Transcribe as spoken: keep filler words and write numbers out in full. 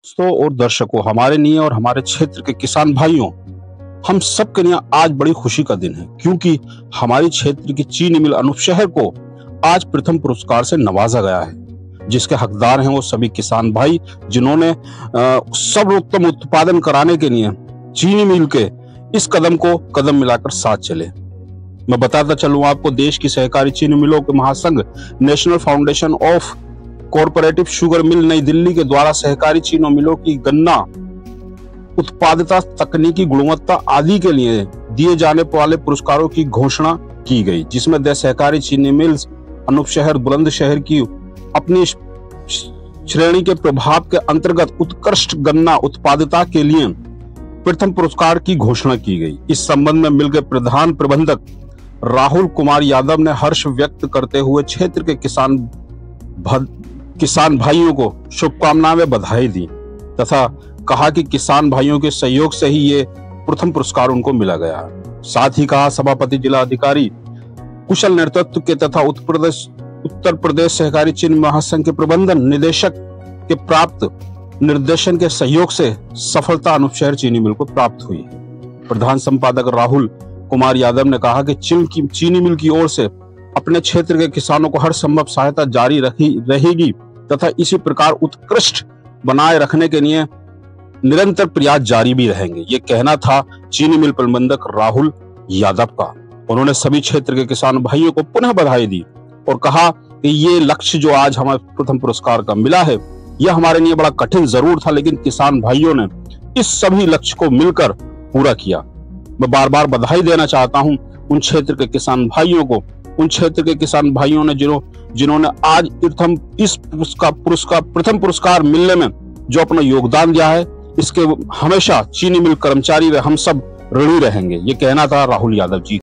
दोस्तों और दर्शकों, हमारे लिए और हमारे क्षेत्र के किसान भाइयों, हम सब के लिए आज बड़ी खुशी का दिन है, क्योंकि हमारी क्षेत्र की चीनी मिल अनूप शहर को आज प्रथम पुरस्कार से नवाजा गया है, जिसके हकदार हैं वो सभी किसान भाई जिन्होंने अ, सर्वोत्तम उत्पादन कराने के लिए चीनी मिल के इस कदम को कदम मिलाकर साथ चले। मैं बताता चलूं आपको, देश की सहकारी चीनी मिलों के महासंघ national foundation of corporative sugar mill New Delhi के द्वारा सहकारी चीनी मिलों की गन्ना उत्पादकता, तकनीकी गुणवत्ता आदि के लिए दिए जाने वाले पुरस्कारों की घोषणा की गई, जिसमें द सहकारी चीनी मिल्स अनूप शहर बुलंदशहर की अपनी श्रेणी के प्रभाव के अंतर्गत उत्कृष्ट गन्ना उत्पादकता के लिए प्रथम पुरस्कार की घोषणा की गई। इस संबंध में मिल के प्रधान प्रबंधक राहुल कुमार यादव ने हर्ष व्यक्त करते हुए क्षेत्र के किसान किसान भाइयों को शुभकामनाएं बधाई दी तथा कहा कि किसान भाइयों के सहयोग से ही ये प्रथम पुरस्कार उनको मिला गया है। साथ ही कहा, सभापति जिला अधिकारी कुशल नेतृत्व के तथा उत्तर प्रदेश उत्तर प्रदेश सहकारी चीनी महासंघ के प्रबंधन निदेशक के प्राप्त निर्देशन के सहयोग से सफलता अनूप शहर चीनी मिल को प्राप्त हुई है। प्रधान संपादक राहुल कुमार यादव ने कहा कि की चीनी मिल की ओर से अपने क्षेत्र के किसानों को हर संभव सहायता जारी रखी रहेगी तथा इसी प्रकार उत्कृष्ट बनाए रखने के लिए निरंतर प्रयास जारी भी रहेंगे। ये कहना था चीनी मिल प्रबंधक राहुल यादव का। उन्होंने सभी क्षेत्र के किसान भाइयों को पुनः बधाई दी और कहा कि ये लक्ष्य जो आज हमें प्रथम पुरस्कार का मिला है, यह हमारे लिए बड़ा कठिन जरूर था, लेकिन किसान भाइयों ने इस सभी लक्ष्य को मिलकर पूरा किया। मैं बार बार बधाई देना चाहता हूं उन क्षेत्र के किसान भाइयों को, उन क्षेत्र के किसान भाइयों ने जिन्हों जिन्होंने आज प्रथम इस पुरस्कार पुरस्कार प्रथम पुरस्कार मिलने में जो अपना योगदान दिया है, इसके हमेशा चीनी मिल कर्मचारी व हम सब ऋणी रहेंगे। ये कहना था राहुल यादव जी।